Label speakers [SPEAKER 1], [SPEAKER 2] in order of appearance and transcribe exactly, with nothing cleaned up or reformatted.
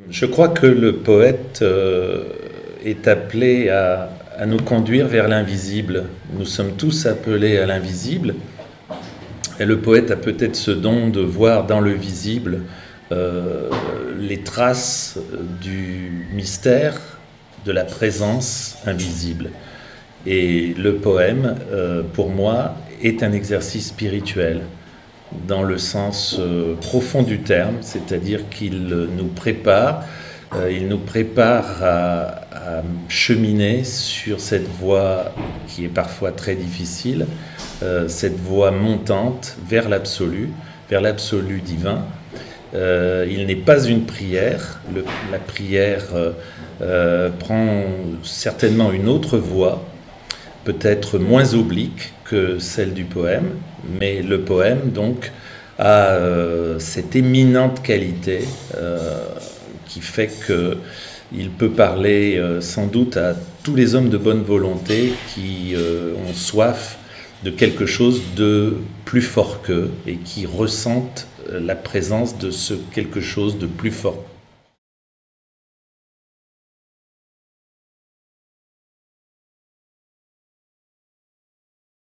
[SPEAKER 1] Je crois que le poète euh, est appelé à, à nous conduire vers l'invisible. Nous sommes tous appelés à l'invisible. Et le poète a peut-être ce don de voir dans le visible euh, les traces du mystère, de la présence invisible. Et le poème, euh, pour moi, est un exercice spirituel, dans le sens euh, profond du terme, c'est-à-dire qu'il nous prépare, euh, il nous prépare à, à cheminer sur cette voie qui est parfois très difficile, euh, cette voie montante vers l'absolu, vers l'absolu divin. Euh, il n'est pas une prière, le, la prière euh, euh, prend certainement une autre voie, peut-être moins oblique que celle du poème, mais le poème donc a euh, cette éminente qualité euh, qui fait qu'il peut parler euh, sans doute à tous les hommes de bonne volonté qui euh, ont soif de quelque chose de plus fort qu'eux et qui ressentent la présence de ce quelque chose de plus fort